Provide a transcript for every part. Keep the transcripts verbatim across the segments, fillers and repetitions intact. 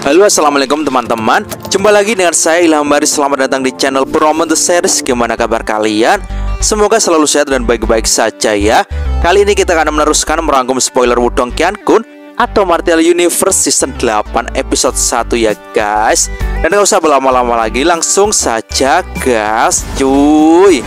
Halo, assalamualaikum teman-teman. Jumpa lagi dengan saya Ilham Baris. Selamat datang di channel Promo The Series. Gimana kabar kalian? Semoga selalu sehat dan baik-baik saja ya. Kali ini kita akan meneruskan merangkum spoiler Wudong Qiankun atau Martial Universe Season delapan episode satu ya guys. Dan gak usah berlama-lama lagi, langsung saja gas cuy.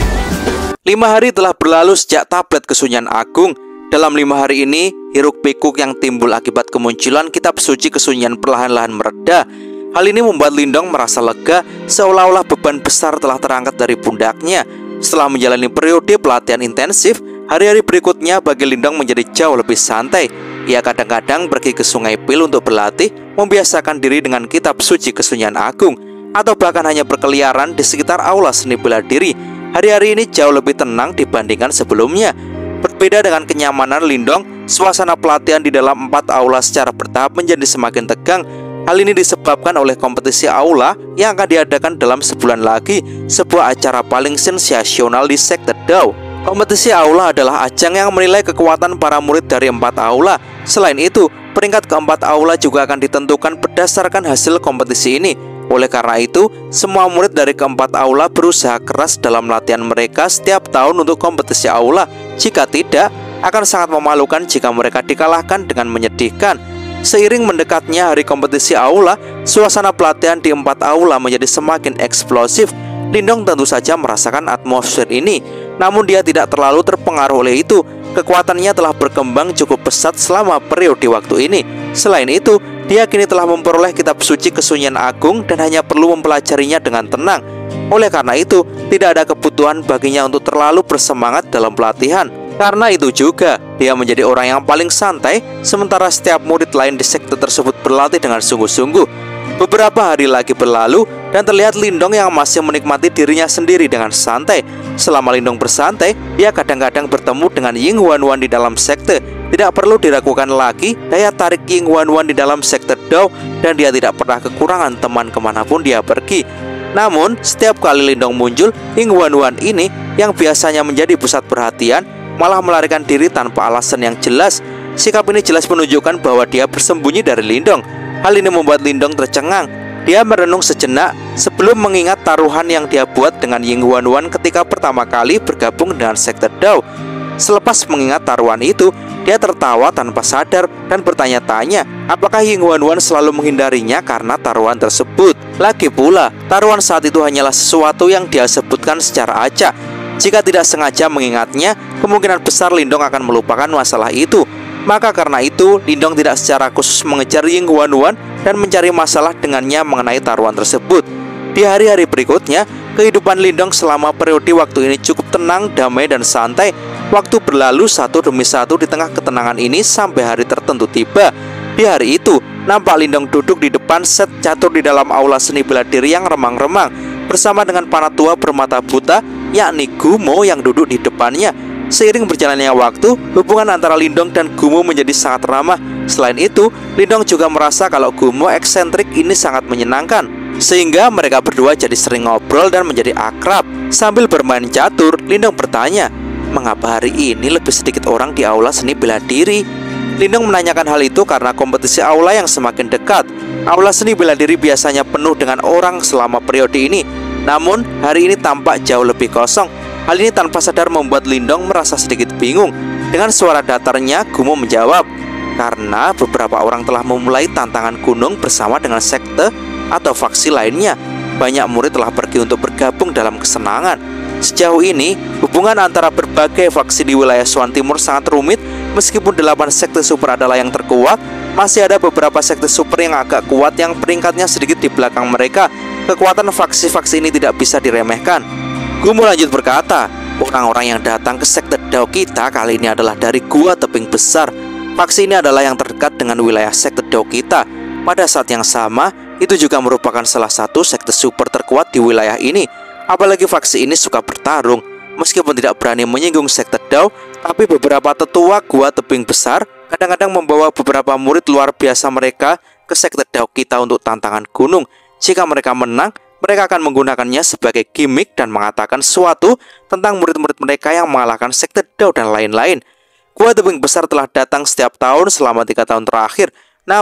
Lima hari telah berlalu sejak tablet kesunyian agung. Dalam lima hari ini, hiruk pikuk yang timbul akibat kemunculan kitab suci kesunyian perlahan-lahan mereda. Hal ini membuat Lindong merasa lega, seolah-olah beban besar telah terangkat dari pundaknya. Setelah menjalani periode pelatihan intensif, hari-hari berikutnya bagi Lindong menjadi jauh lebih santai. Ia kadang-kadang pergi ke Sungai Pil untuk berlatih, membiasakan diri dengan kitab suci kesunyian agung, atau bahkan hanya berkeliaran di sekitar aula seni bela diri. Hari-hari ini jauh lebih tenang dibandingkan sebelumnya. Berbeda dengan kenyamanan Lindong, suasana pelatihan di dalam empat aula secara bertahap menjadi semakin tegang. Hal ini disebabkan oleh kompetisi aula yang akan diadakan dalam sebulan lagi, sebuah acara paling sensasional di sekte Dao. Kompetisi aula adalah ajang yang menilai kekuatan para murid dari empat aula. Selain itu, peringkat keempat aula juga akan ditentukan berdasarkan hasil kompetisi ini. Oleh karena itu, semua murid dari keempat aula berusaha keras dalam latihan mereka setiap tahun untuk kompetisi aula. Jika tidak, akan sangat memalukan jika mereka dikalahkan dengan menyedihkan. Seiring mendekatnya hari kompetisi aula, suasana pelatihan di empat aula menjadi semakin eksplosif. Lindong tentu saja merasakan atmosfer ini, namun dia tidak terlalu terpengaruh oleh itu. Kekuatannya telah berkembang cukup pesat selama periode waktu ini. Selain itu, dia kini telah memperoleh kitab suci kesunyian agung dan hanya perlu mempelajarinya dengan tenang. Oleh karena itu, tidak ada kebutuhan baginya untuk terlalu bersemangat dalam pelatihan. Karena itu juga, dia menjadi orang yang paling santai, sementara setiap murid lain di sekte tersebut berlatih dengan sungguh-sungguh. Beberapa hari lagi berlalu, dan terlihat Lindong yang masih menikmati dirinya sendiri dengan santai. Selama Lindong bersantai, dia kadang-kadang bertemu dengan Ying Huan-Huan di dalam sekte. Tidak perlu diragukan lagi daya tarik Ying Huan-Huan di dalam sekte Dao, dan dia tidak pernah kekurangan teman kemanapun dia pergi. Namun, setiap kali Lindong muncul, Ying Huan-Huan ini yang biasanya menjadi pusat perhatian malah melarikan diri tanpa alasan yang jelas. Sikap ini jelas menunjukkan bahwa dia bersembunyi dari Lindong. Hal ini membuat Lindong tercengang. Dia merenung sejenak sebelum mengingat taruhan yang dia buat dengan Ying Huan-Huan ketika pertama kali bergabung dengan sekte Dao. Selepas mengingat taruhan itu, dia tertawa tanpa sadar dan bertanya-tanya apakah Ying Huan-Huan selalu menghindarinya karena taruhan tersebut. Lagi pula, taruhan saat itu hanyalah sesuatu yang dia sebutkan secara acak. Jika tidak sengaja mengingatnya, kemungkinan besar Lindong akan melupakan masalah itu. Maka karena itu, Lindong tidak secara khusus mengejar Ying Huan-Huan dan mencari masalah dengannya mengenai taruhan tersebut. Di hari-hari berikutnya, kehidupan Lindong selama periode waktu ini cukup tenang, damai, dan santai. Waktu berlalu satu demi satu di tengah ketenangan ini sampai hari tertentu tiba. Di hari itu, nampak Lindong duduk di depan set catur di dalam aula seni bela diri yang remang-remang, bersama dengan Panatua bermata buta, yakni Gumo yang duduk di depannya. Seiring berjalannya waktu, hubungan antara Lindong dan Gumo menjadi sangat ramah. Selain itu, Lindong juga merasa kalau Gumo eksentrik ini sangat menyenangkan, sehingga mereka berdua jadi sering ngobrol dan menjadi akrab. Sambil bermain catur, Lindong bertanya, mengapa hari ini lebih sedikit orang di aula seni bela diri? Lindong menanyakan hal itu karena kompetisi aula yang semakin dekat. Aula seni bela diri biasanya penuh dengan orang selama periode ini, namun hari ini tampak jauh lebih kosong. Hal ini tanpa sadar membuat Lindong merasa sedikit bingung. Dengan suara datarnya, Gumo menjawab, karena beberapa orang telah memulai tantangan gunung bersama dengan sekte atau faksi lainnya. Banyak murid telah pergi untuk bergabung dalam kesenangan. Sejauh ini, hubungan antara berbagai faksi di wilayah Swan Timur sangat rumit. Meskipun delapan sekte super adalah yang terkuat, masih ada beberapa sekte super yang agak kuat yang peringkatnya sedikit di belakang mereka. Kekuatan faksi-faksi ini tidak bisa diremehkan. Gumo lanjut berkata, orang-orang yang datang ke sekte Dao kita kali ini adalah dari Gua Tebing Besar. Faksi ini adalah yang terdekat dengan wilayah sekte Dao kita. Pada saat yang sama, itu juga merupakan salah satu sekte super terkuat di wilayah ini. Apalagi faksi ini suka bertarung. Meskipun tidak berani menyinggung sekte Dao, tapi beberapa tetua Gua Tebing Besar kadang-kadang membawa beberapa murid luar biasa mereka ke sekte Dao kita untuk tantangan gunung. Jika mereka menang, mereka akan menggunakannya sebagai gimmick dan mengatakan sesuatu tentang murid-murid mereka yang mengalahkan sekte Dao dan lain-lain. Gua Tebing Besar telah datang setiap tahun selama tiga tahun terakhir. Namun,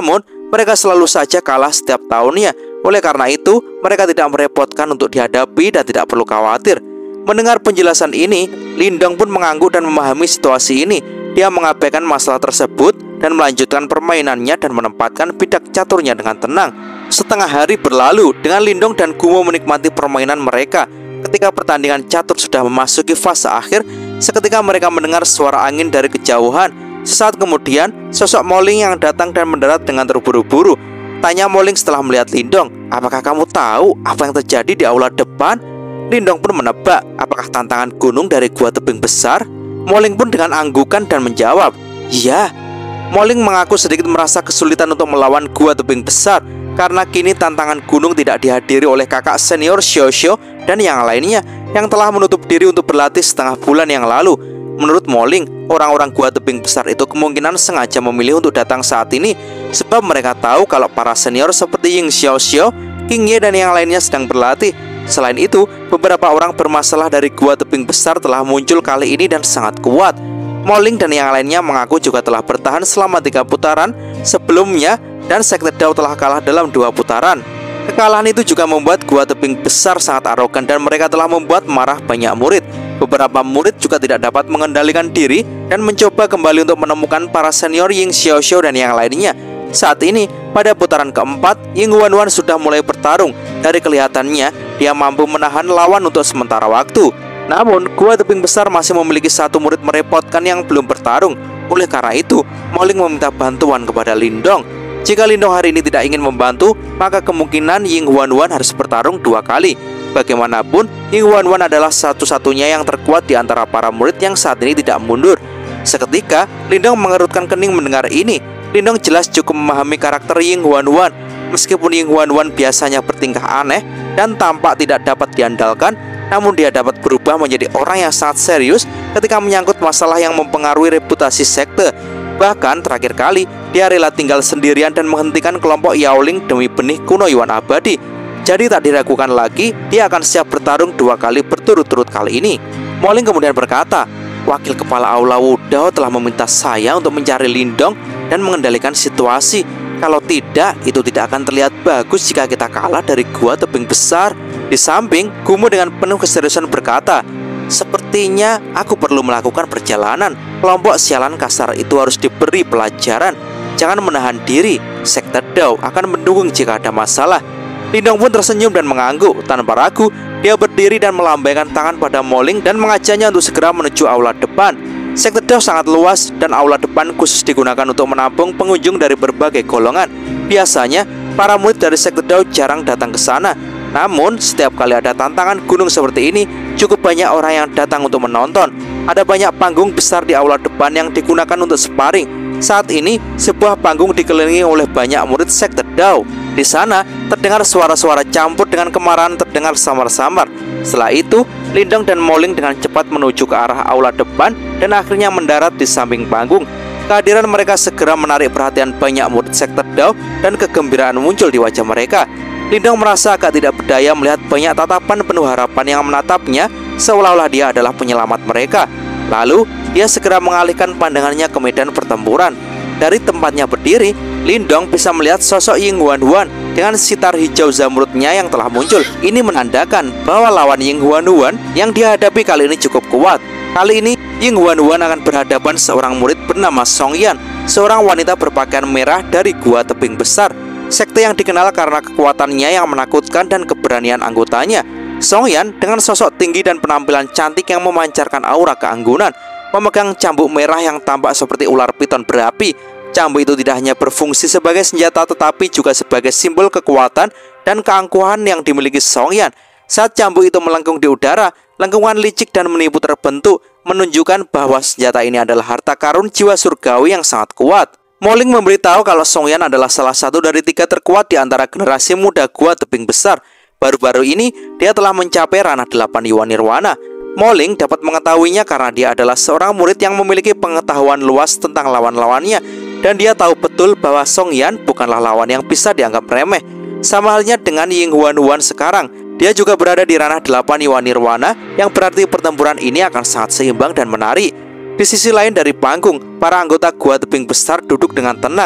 mereka selalu saja kalah setiap tahunnya. Oleh karena itu, mereka tidak merepotkan untuk dihadapi dan tidak perlu khawatir. Mendengar penjelasan ini, Lindong pun mengangguk dan memahami situasi ini. Dia mengabaikan masalah tersebut dan melanjutkan permainannya dan menempatkan bidak caturnya dengan tenang. Setengah hari berlalu dengan Lindong dan Gumo menikmati permainan mereka. Ketika pertandingan catur sudah memasuki fase akhir, seketika mereka mendengar suara angin dari kejauhan. Sesaat kemudian, sosok Moling yang datang dan mendarat dengan terburu-buru. Tanya Moling setelah melihat Lindong, "Apakah kamu tahu apa yang terjadi di aula depan?" Lindong pun menebak, apakah tantangan gunung dari gua tebing besar? Moling pun dengan anggukan dan menjawab, "Iya." Moling mengaku sedikit merasa kesulitan untuk melawan gua tebing besar karena kini tantangan gunung tidak dihadiri oleh kakak senior Xiao dan yang lainnya yang telah menutup diri untuk berlatih setengah bulan yang lalu. Menurut Moling, orang-orang gua tebing besar itu kemungkinan sengaja memilih untuk datang saat ini sebab mereka tahu kalau para senior seperti Ying Xiao, King Ye dan yang lainnya sedang berlatih. Selain itu, beberapa orang bermasalah dari gua tebing besar telah muncul kali ini dan sangat kuat. Moling dan yang lainnya mengaku juga telah bertahan selama tiga putaran sebelumnya dan Sekte Dao telah kalah dalam dua putaran. Kekalahan itu juga membuat gua tebing besar sangat arogan dan mereka telah membuat marah banyak murid. Beberapa murid juga tidak dapat mengendalikan diri dan mencoba kembali untuk menemukan para senior Ying Xiao dan yang lainnya. Saat ini, pada putaran keempat, Ying Wanwan sudah mulai bertarung. Dari kelihatannya, dia mampu menahan lawan untuk sementara waktu. Namun, gua tebing besar masih memiliki satu murid merepotkan yang belum bertarung. Oleh karena itu, Moling meminta bantuan kepada Lindong. Jika Lindong hari ini tidak ingin membantu, maka kemungkinan Ying Wanwan harus bertarung dua kali. Bagaimanapun, Ying Wanwan adalah satu-satunya yang terkuat di antara para murid yang saat ini tidak mundur. Seketika, Lindong mengerutkan kening mendengar ini. Lindong jelas cukup memahami karakter Ying Wanwan. Meskipun Ying Wanwan biasanya bertingkah aneh dan tampak tidak dapat diandalkan, namun dia dapat berubah menjadi orang yang sangat serius ketika menyangkut masalah yang mempengaruhi reputasi sekte. Bahkan terakhir kali, dia rela tinggal sendirian dan menghentikan kelompok Yaoling demi benih kuno Yuan abadi. Jadi tak diragukan lagi, dia akan siap bertarung dua kali berturut-turut kali ini. Moling kemudian berkata, "Wakil kepala aula Wudao telah meminta saya untuk mencari Lindong dan mengendalikan situasi. Kalau tidak, itu tidak akan terlihat bagus jika kita kalah dari gua tebing besar." Di samping, Gumo dengan penuh keseriusan berkata, "Sepertinya aku perlu melakukan perjalanan. Kelompok sialan kasar itu harus diberi pelajaran. Jangan menahan diri. Sekte Dao akan mendukung jika ada masalah." Lindong pun tersenyum dan mengangguk. Tanpa ragu, dia berdiri dan melambaikan tangan pada Moling dan mengajaknya untuk segera menuju aula depan. Sekte Dao sangat luas dan aula depan khusus digunakan untuk menampung pengunjung dari berbagai golongan. Biasanya, para murid dari Sekte Dao jarang datang ke sana. Namun, setiap kali ada tantangan gunung seperti ini, cukup banyak orang yang datang untuk menonton. Ada banyak panggung besar di aula depan yang digunakan untuk sparring. Saat ini, sebuah panggung dikelilingi oleh banyak murid Sekte Dao. Di sana, terdengar suara-suara campur dengan kemarahan terdengar samar-samar. Setelah itu, Lindong dan Moling dengan cepat menuju ke arah aula depan dan akhirnya mendarat di samping panggung. Kehadiran mereka segera menarik perhatian banyak murid Sekte Dao dan kegembiraan muncul di wajah mereka. Lindong merasa agak tidak berdaya melihat banyak tatapan penuh harapan yang menatapnya seolah-olah dia adalah penyelamat mereka. Lalu, dia segera mengalihkan pandangannya ke medan pertempuran. Dari tempatnya berdiri, Lindong bisa melihat sosok Ying Wanwan dengan sitar hijau zamrudnya yang telah muncul. Ini menandakan bahwa lawan Ying Wanwan yang dihadapi kali ini cukup kuat. Kali ini, Ying Wanwan akan berhadapan seorang murid bernama Song Yan, seorang wanita berpakaian merah dari gua tebing besar. Sekte yang dikenal karena kekuatannya yang menakutkan dan keberanian anggotanya. Song Yan dengan sosok tinggi dan penampilan cantik yang memancarkan aura keanggunan, memegang cambuk merah yang tampak seperti ular piton berapi. Cambuk itu tidak hanya berfungsi sebagai senjata tetapi juga sebagai simbol kekuatan dan keangkuhan yang dimiliki Song Yan. Saat cambuk itu melengkung di udara, lengkungan licik dan menipu terbentuk, menunjukkan bahwa senjata ini adalah harta karun jiwa surgawi yang sangat kuat. Moling memberitahu kalau Song Yan adalah salah satu dari tiga terkuat di antara generasi muda gua tebing besar. Baru-baru ini, dia telah mencapai ranah delapan Yuan Nirwana. Moling dapat mengetahuinya karena dia adalah seorang murid yang memiliki pengetahuan luas tentang lawan-lawannya. Dan dia tahu betul bahwa Song Yan bukanlah lawan yang bisa dianggap remeh. Sama halnya dengan Ying Wanwan sekarang. Dia juga berada di ranah delapan Yuan Nirwana, yang berarti pertempuran ini akan sangat seimbang dan menarik. Di sisi lain dari panggung, para anggota gua tebing besar duduk dengan tenang.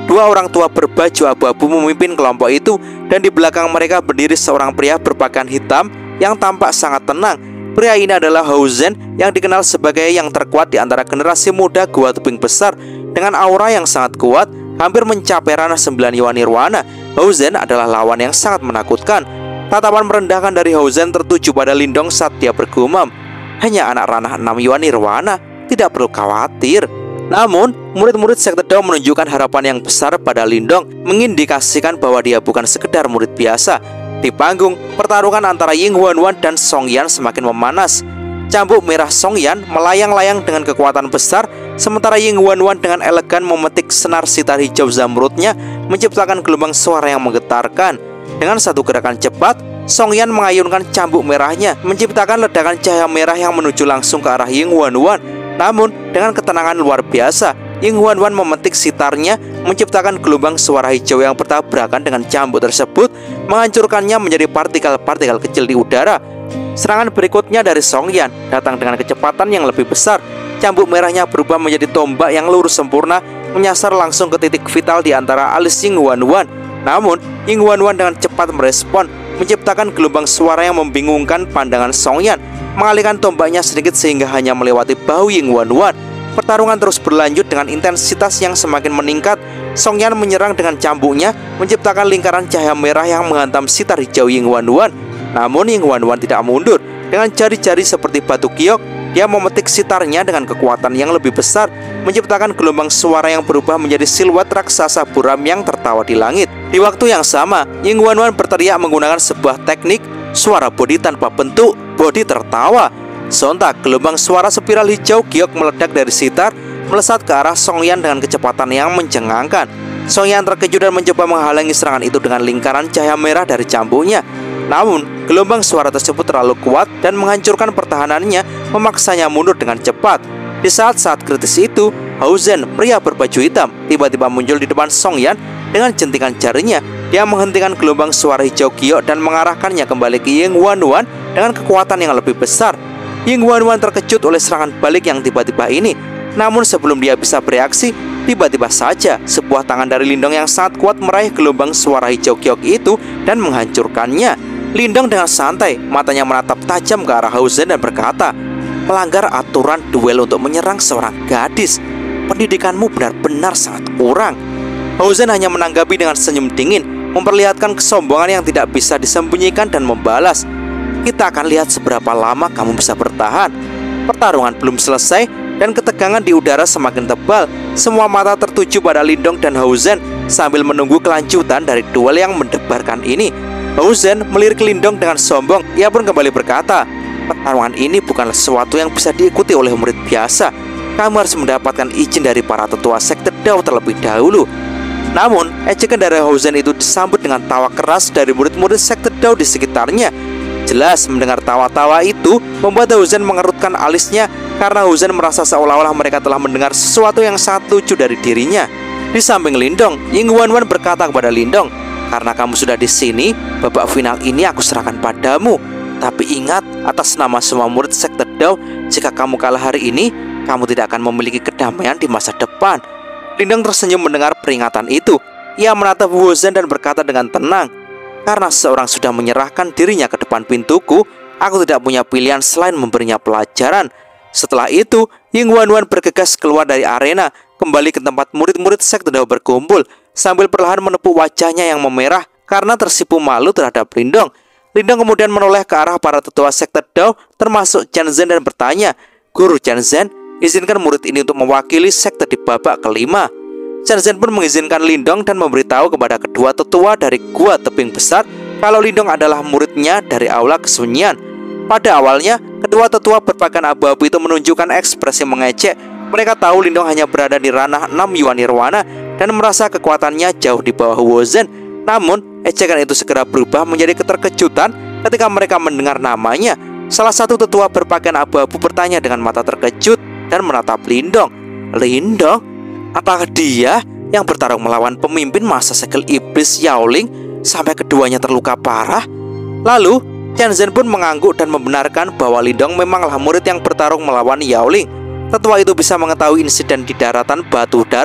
Dua orang tua berbaju abu-abu memimpin kelompok itu, dan di belakang mereka berdiri seorang pria berpakaian hitam yang tampak sangat tenang. Pria ini adalah Houzen, yang dikenal sebagai yang terkuat di antara generasi muda Gua Tebing Besar. Dengan aura yang sangat kuat, hampir mencapai ranah sembilan Iwa Nirwana, Houzen adalah lawan yang sangat menakutkan. Tatapan merendahkan dari Houzen tertuju pada Lindong saat dia bergumam, "Hanya anak ranah enam Iwa Nirwana, tidak perlu khawatir." Namun, murid-murid Sekte Dao menunjukkan harapan yang besar pada Lindong, mengindikasikan bahwa dia bukan sekedar murid biasa. Di panggung, pertarungan antara Ying Huan-Huan dan Song Yan semakin memanas. Cambuk merah Song Yan melayang-layang dengan kekuatan besar, sementara Ying Huan-Huan dengan elegan memetik senar sitar hijau zamrudnya, menciptakan gelombang suara yang menggetarkan. Dengan satu gerakan cepat, Song Yan mengayunkan cambuk merahnya, menciptakan ledakan cahaya merah yang menuju langsung ke arah Ying Huan-Huan. Namun, dengan ketenangan luar biasa, Ying Huan-Huan memetik sitarnya, menciptakan gelombang suara hijau yang bertabrakan dengan cambuk tersebut, menghancurkannya menjadi partikel-partikel kecil di udara. Serangan berikutnya dari Song Yan datang dengan kecepatan yang lebih besar. Cambuk merahnya berubah menjadi tombak yang lurus sempurna, menyasar langsung ke titik vital di antara alis Ying Huan-Huan. Namun, Ying Huan-Huan dengan cepat merespon, menciptakan gelombang suara yang membingungkan pandangan Song Yan, mengalihkan tombaknya sedikit sehingga hanya melewati bahu Ying Huan-Huan. Pertarungan terus berlanjut dengan intensitas yang semakin meningkat. Song Yan menyerang dengan cambuknya, menciptakan lingkaran cahaya merah yang menghantam sitar hijau Ying Huan-Huan. Namun Ying Huan-Huan tidak mundur. Dengan jari-jari seperti batu giok, dia memetik sitarnya dengan kekuatan yang lebih besar, menciptakan gelombang suara yang berubah menjadi siluet raksasa buram yang tertawa di langit. Di waktu yang sama, Ying Huan-Huan berteriak menggunakan sebuah teknik suara bodi tanpa bentuk, bodi tertawa. Sontak, gelombang suara spiral hijau giok meledak dari sitar, melesat ke arah Song Yan dengan kecepatan yang mencengangkan. Song Yan terkejut dan mencoba menghalangi serangan itu dengan lingkaran cahaya merah dari cambuknya. Namun, gelombang suara tersebut terlalu kuat dan menghancurkan pertahanannya, memaksanya mundur dengan cepat. Di saat-saat kritis itu, Houzen, pria berbaju hitam, tiba-tiba muncul di depan Song Yan dengan jentikan jarinya. Dia menghentikan gelombang suara hijau giok dan mengarahkannya kembali ke Ying Huan-Huan dengan kekuatan yang lebih besar. Ying Huan-Huan terkejut oleh serangan balik yang tiba-tiba ini. Namun sebelum dia bisa bereaksi, tiba-tiba saja sebuah tangan dari Lindong yang sangat kuat meraih gelombang suara hijau giok itu dan menghancurkannya. Lindong dengan santai, matanya menatap tajam ke arah Houzen dan berkata, "Melanggar aturan duel untuk menyerang seorang gadis. Pendidikanmu benar-benar sangat kurang." Houzen hanya menanggapi dengan senyum dingin, memperlihatkan kesombongan yang tidak bisa disembunyikan dan membalas, "Kita akan lihat seberapa lama kamu bisa bertahan." Pertarungan belum selesai dan ketegangan di udara semakin tebal. Semua mata tertuju pada Lindong dan Houzen sambil menunggu kelanjutan dari duel yang mendebarkan ini. Houzen melirik Lindong dengan sombong. Ia pun kembali berkata, "Pertarungan ini bukanlah sesuatu yang bisa diikuti oleh murid biasa. Kamu harus mendapatkan izin dari para tetua Sekte Dao terlebih dahulu." Namun, ejekan dari Houzen itu disambut dengan tawa keras dari murid-murid Sekte Dao di sekitarnya. Jelas mendengar tawa-tawa itu membuat Houzen mengerutkan alisnya, karena Houzen merasa seolah-olah mereka telah mendengar sesuatu yang sangat lucu dari dirinya. Di samping Lindong, Ying Huan-Huan berkata kepada Lindong, "Karena kamu sudah di sini, babak final ini aku serahkan padamu. Tapi ingat, atas nama semua murid Sekte Dao, jika kamu kalah hari ini, kamu tidak akan memiliki kedamaian di masa depan." Lindong tersenyum mendengar peringatan itu. Ia menatap Houzen dan berkata dengan tenang, "Karena seorang sudah menyerahkan dirinya ke depan pintuku, aku tidak punya pilihan selain memberinya pelajaran." Setelah itu, Ying Huan-Huan bergegas keluar dari arena, kembali ke tempat murid-murid Sekte Dao berkumpul, sambil perlahan menepuk wajahnya yang memerah karena tersipu malu terhadap Lindong. Lindong kemudian menoleh ke arah para tetua Sekte Dao, termasuk Chen Zhen, dan bertanya, "Guru Chen Zhen, izinkan murid ini untuk mewakili sekte di babak kelima." Chen Zhen pun mengizinkan Lindong dan memberitahu kepada kedua tetua dari Gua Tebing Besar kalau Lindong adalah muridnya dari Aula Kesunyian. Pada awalnya, kedua tetua berpakaian abu-abu itu menunjukkan ekspresi mengejek. Mereka tahu Lindong hanya berada di ranah enam Iwa Nirwana dan merasa kekuatannya jauh di bawah Houzen. Namun, ejekan itu segera berubah menjadi keterkejutan ketika mereka mendengar namanya. Salah satu tetua berpakaian abu-abu bertanya dengan mata terkejut dan menatap Lindong. "Lindong? Apakah dia yang bertarung melawan pemimpin masa segel iblis Yaoling sampai keduanya terluka parah?" Lalu, Chen Zhen pun mengangguk dan membenarkan bahwa Lindong memanglah murid yang bertarung melawan Yaoling. Tetua itu bisa mengetahui insiden di daratan batu darah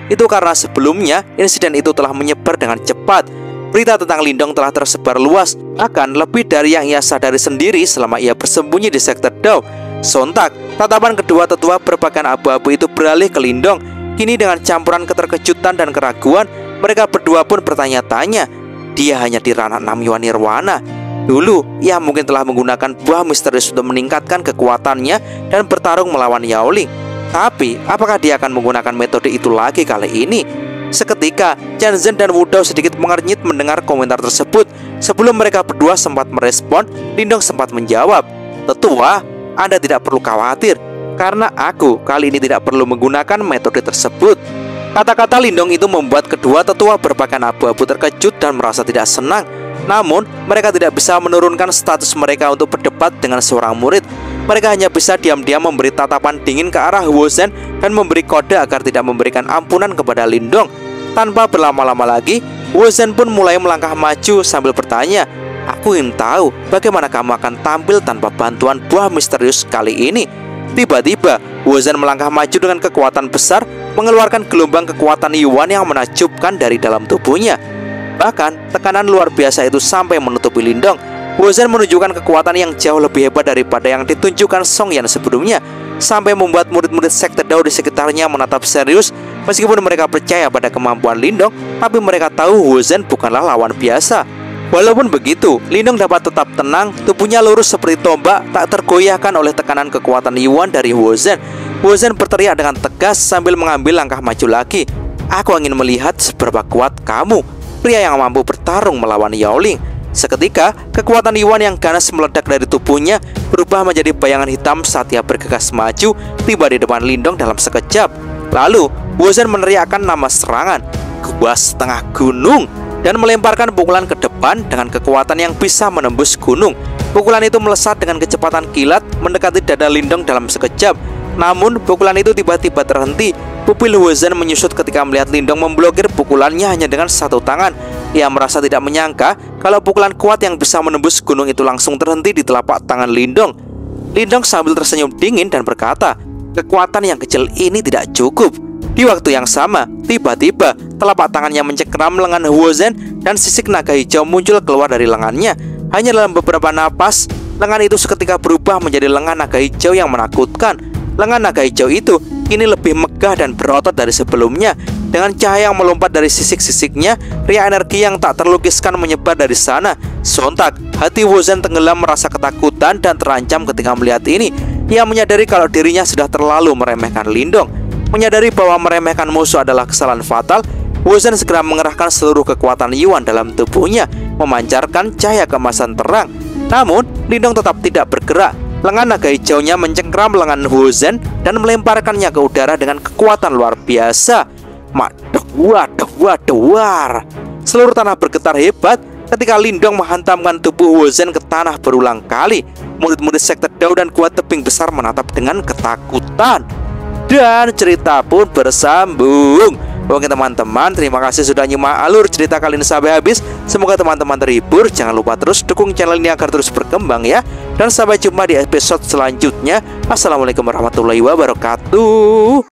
itu karena sebelumnya insiden itu telah menyebar dengan cepat. Berita tentang Lindong telah tersebar luas, bahkan lebih dari yang ia sadari sendiri selama ia bersembunyi di sektor Dao. Sontak, tatapan kedua tetua berpakaian abu-abu itu beralih ke Lindong. Kini dengan campuran keterkejutan dan keraguan, mereka berdua pun bertanya-tanya. Dia hanya di ranah Namyo Nirwana. Dulu, ia mungkin telah menggunakan buah misterius untuk meningkatkan kekuatannya dan bertarung melawan Yaoling. Tapi, apakah dia akan menggunakan metode itu lagi kali ini? Seketika, Chen Zhen dan Wu Dao sedikit mengernyit mendengar komentar tersebut. Sebelum mereka berdua sempat merespon, Lindong sempat menjawab, "Tetua, Anda tidak perlu khawatir, karena aku kali ini tidak perlu menggunakan metode tersebut." Kata-kata Lindong itu membuat kedua tetua berpakaian abu-abu terkejut dan merasa tidak senang. Namun, mereka tidak bisa menurunkan status mereka untuk berdebat dengan seorang murid. Mereka hanya bisa diam-diam memberi tatapan dingin ke arah Wu Zhen dan memberi kode agar tidak memberikan ampunan kepada Lindong. Tanpa berlama-lama lagi, Wu Zhen pun mulai melangkah maju sambil bertanya, "Aku ingin tahu bagaimana kamu akan tampil tanpa bantuan buah misterius kali ini." Tiba-tiba, Wu Zhen melangkah maju dengan kekuatan besar, mengeluarkan gelombang kekuatan Yuan yang menakjubkan dari dalam tubuhnya. Bahkan, tekanan luar biasa itu sampai menutupi Lindong. Wu Zhen menunjukkan kekuatan yang jauh lebih hebat daripada yang ditunjukkan Song Yan sebelumnya, sampai membuat murid-murid sekte Dao di sekitarnya menatap serius. Meskipun mereka percaya pada kemampuan Lindong, tapi mereka tahu Wu Zhen bukanlah lawan biasa. Walaupun begitu, Lindong dapat tetap tenang, tubuhnya lurus seperti tombak, tak tergoyahkan oleh tekanan kekuatan Yuan dari Wu Zhen. Wu Zhen berteriak dengan tegas sambil mengambil langkah maju lagi. "Aku ingin melihat seberapa kuat kamu, pria yang mampu bertarung melawan Yaoling." Seketika, kekuatan Yuan yang ganas meledak dari tubuhnya, berubah menjadi bayangan hitam saat ia bergegas maju, tiba di depan Lindong dalam sekejap. Lalu, Wu Zhen meneriakkan nama serangan, "Gua setengah gunung," dan melemparkan pukulan ke depan dengan kekuatan yang bisa menembus gunung. Pukulan itu melesat dengan kecepatan kilat, mendekati dada Lindong dalam sekejap. Namun, pukulan itu tiba-tiba terhenti. Pupil Wu Zhen menyusut ketika melihat Lindong memblokir pukulannya hanya dengan satu tangan. Ia merasa tidak menyangka kalau pukulan kuat yang bisa menembus gunung itu langsung terhenti di telapak tangan Lindong. Lindong sambil tersenyum dingin dan berkata, "Kekuatan yang kecil ini tidak cukup." Di waktu yang sama, tiba-tiba telapak tangannya mencengkeram lengan Wu Zhen dan sisik naga hijau muncul keluar dari lengannya. Hanya dalam beberapa napas, lengan itu seketika berubah menjadi lengan naga hijau yang menakutkan. Lengan naga hijau itu kini lebih megah dan berotot dari sebelumnya. Dengan cahaya yang melompat dari sisik-sisiknya, ria energi yang tak terlukiskan menyebar dari sana. Sontak, hati Wu Zhen tenggelam merasa ketakutan dan terancam ketika melihat ini. Ia menyadari kalau dirinya sudah terlalu meremehkan Lindong. Menyadari bahwa meremehkan musuh adalah kesalahan fatal, Wu Zhen segera mengerahkan seluruh kekuatan Yuan dalam tubuhnya, memancarkan cahaya keemasan terang. Namun, Lindong tetap tidak bergerak. Lengan naga hijaunya mencengkram lengan Wu Zhen dan melemparkannya ke udara dengan kekuatan luar biasa. Waduh, waduh, war. Seluruh tanah bergetar hebat ketika Lindong menghantamkan tubuh Wu Zhen ke tanah berulang kali. Murid-murid sekte Dao dan gua tebing besar menatap dengan ketakutan. Dan cerita pun bersambung. Oke teman-teman, terima kasih sudah nyimak alur cerita kali ini sampai habis. Semoga teman-teman terhibur. Jangan lupa terus dukung channel ini agar terus berkembang ya. Dan sampai jumpa di episode selanjutnya. Assalamualaikum warahmatullahi wabarakatuh.